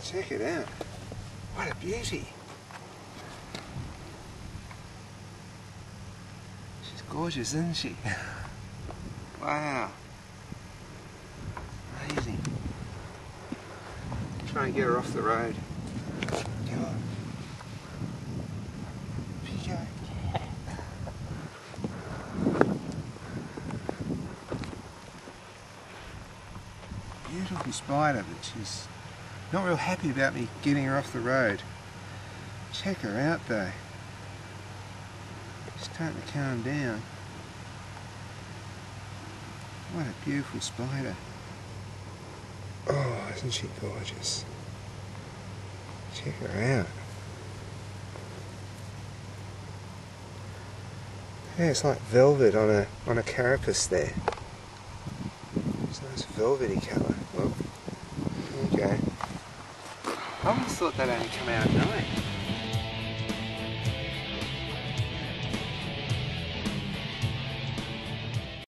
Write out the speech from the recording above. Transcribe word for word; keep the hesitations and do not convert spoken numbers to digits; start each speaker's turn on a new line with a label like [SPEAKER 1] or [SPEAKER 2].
[SPEAKER 1] Check it out. What a beauty. She's gorgeous, isn't she? Wow. Amazing. Try and get her off the road. Come on. Up you go. Beautiful spider, but she's not real happy about me getting her off the road. Check her out though. She's starting to calm down. What a beautiful spider. Oh, isn't she gorgeous? Check her out. Yeah, it's like velvet on a on a carapace there. It's a nice velvety colour. Oh, there you go. I always thought they'd only come out at night.